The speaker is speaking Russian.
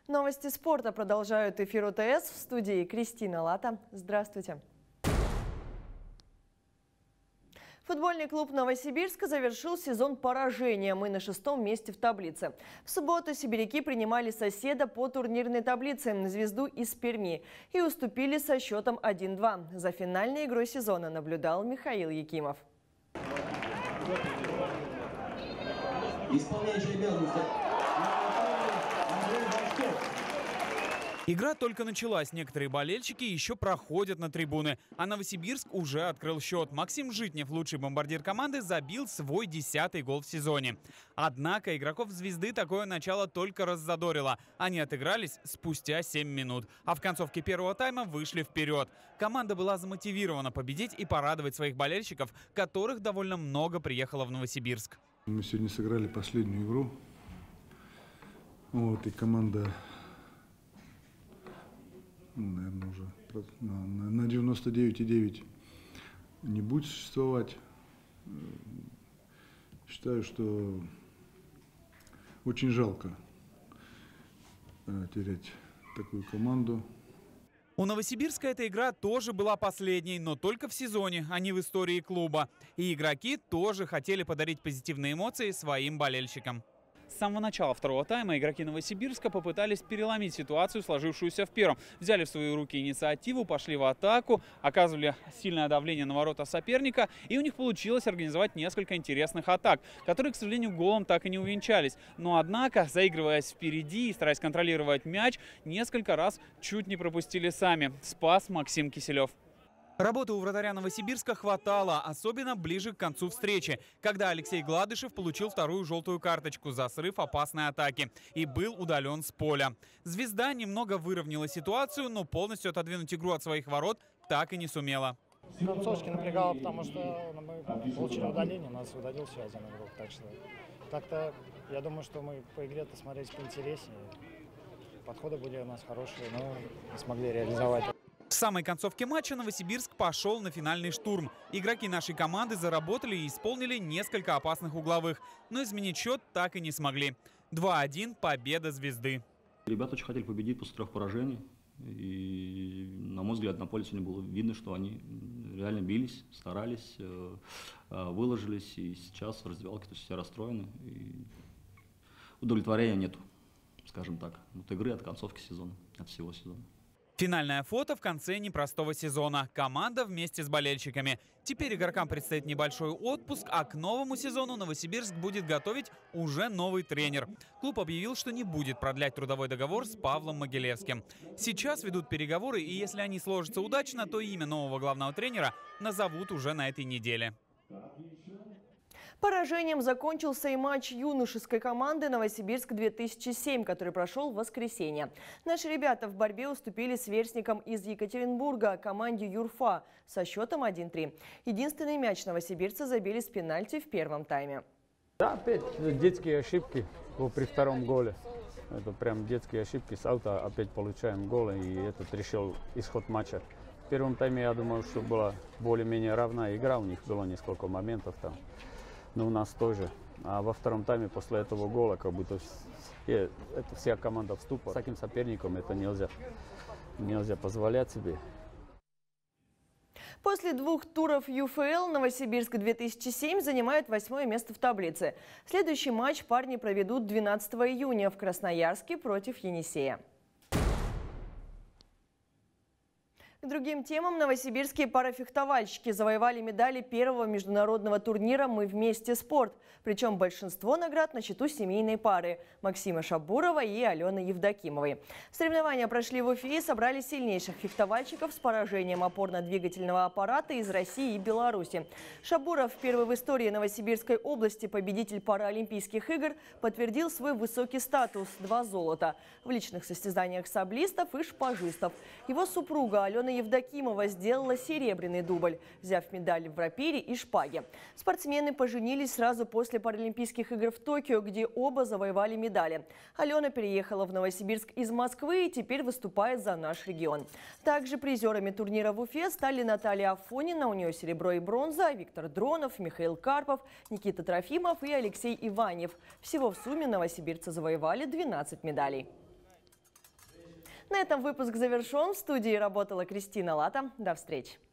Новости спорта продолжают эфир ОТС. В студии Кристина Лата. Здравствуйте. Футбольный клуб Новосибирска завершил сезон поражением и на 6-м месте в таблице. В субботу сибиряки принимали соседа по турнирной таблице «Звезду» из Перми и уступили со счетом 1-2. За финальной игрой сезона наблюдал Михаил Якимов. Исполняющий обязанности Андрей Башков. Игра только началась. Некоторые болельщики еще проходят на трибуны. А Новосибирск уже открыл счет. Максим Житнев, лучший бомбардир команды, забил свой 10-й гол в сезоне. Однако игроков «Звезды» такое начало только раззадорило. Они отыгрались спустя 7 минут. А в концовке первого тайма вышли вперед. Команда была замотивирована победить и порадовать своих болельщиков, которых довольно много приехало в Новосибирск. Мы сегодня сыграли последнюю игру. И команда, наверное, уже на 99,9 не будет существовать. Считаю, что очень жалко терять такую команду. У Новосибирска эта игра тоже была последней, но только в сезоне, а не в истории клуба. И игроки тоже хотели подарить позитивные эмоции своим болельщикам. С самого начала второго тайма игроки Новосибирска попытались переломить ситуацию, сложившуюся в первом. Взяли в свои руки инициативу, пошли в атаку, оказывали сильное давление на ворота соперника. И у них получилось организовать несколько интересных атак, которые, к сожалению, голом так и не увенчались. Но однако, заигрываясь впереди и стараясь контролировать мяч, несколько раз чуть не пропустили сами. Спас Максим Киселев. Работы у вратаря Новосибирска хватало, особенно ближе к концу встречи, когда Алексей Гладышев получил вторую желтую карточку за срыв опасной атаки и был удален с поля. «Звезда» немного выровняла ситуацию, но полностью отодвинуть игру от своих ворот так и не сумела. Концовочки напрягало, потому что мы получили удаление, нас удалил все один игрок. Так что так-то я думаю, что мы по игре-то смотреть поинтереснее. Подходы были у нас хорошие, но не смогли реализовать. В самой концовке матча Новосибирск пошел на финальный штурм. Игроки нашей команды заработали и исполнили несколько опасных угловых, но изменить счет так и не смогли. 2-1 победа «Звезды». Ребята очень хотели победить после 3 поражений. И, на мой взгляд, на поле сегодня было видно, что они реально бились, старались, выложились. И сейчас в раздевалке все расстроены. И удовлетворения нету, скажем так, от игры, от концовки сезона, от всего сезона. Финальное фото в конце непростого сезона. Команда вместе с болельщиками. Теперь игрокам предстоит небольшой отпуск, а к новому сезону Новосибирск будет готовить уже новый тренер. Клуб объявил, что не будет продлять трудовой договор с Павлом Могилевским. Сейчас ведут переговоры, и если они сложатся удачно, то имя нового главного тренера назовут уже на этой неделе. Поражением закончился и матч юношеской команды «Новосибирск-2007», который прошел в воскресенье. Наши ребята в борьбе уступили сверстникам из Екатеринбурга, команде «Юрфа» со счетом 1-3. Единственный мяч новосибирцы забили с пенальти в первом тайме. Да, опять детские ошибки при втором голе. Это прям детские ошибки. С аута опять получаем гол, и этот решил исход матча. В первом тайме, я думаю, что была более-менее равная игра. У них было несколько моментов там. Но у нас тоже. А во втором тайме после этого гола как будто это вся команда в ступор. С таким соперником это нельзя позволять себе. После 2 туров ЮФЛ Новосибирск-2007 занимает 8-е место в таблице. Следующий матч парни проведут 12 июня в Красноярске против Енисея. К другим темам новосибирские парафехтовальщики завоевали медали первого международного турнира «Мы вместе спорт». Причем большинство наград на счету семейной пары Максима Шабурова и Алены Евдокимовой. Соревнования прошли в Уфе и собрали сильнейших фехтовальщиков с поражением опорно-двигательного аппарата из России и Беларуси. Шабуров, первый в истории Новосибирской области победитель Паралимпийских игр, подтвердил свой высокий статус – 2 золота в личных состязаниях саблистов и шпажистов. Его супруга Алена Евдокимова сделала серебряный дубль, взяв медаль в рапире и шпаге. Спортсмены поженились сразу после Паралимпийских игр в Токио, где оба завоевали медали. Алена переехала в Новосибирск из Москвы и теперь выступает за наш регион. Также призерами турнира в Уфе стали Наталья Афонина, у нее серебро и бронза, Виктор Дронов, Михаил Карпов, Никита Трофимов и Алексей Иванев. Всего в сумме новосибирцы завоевали 12 медалей. На этом выпуск завершен. В студии работала Кристина Лата. До встречи.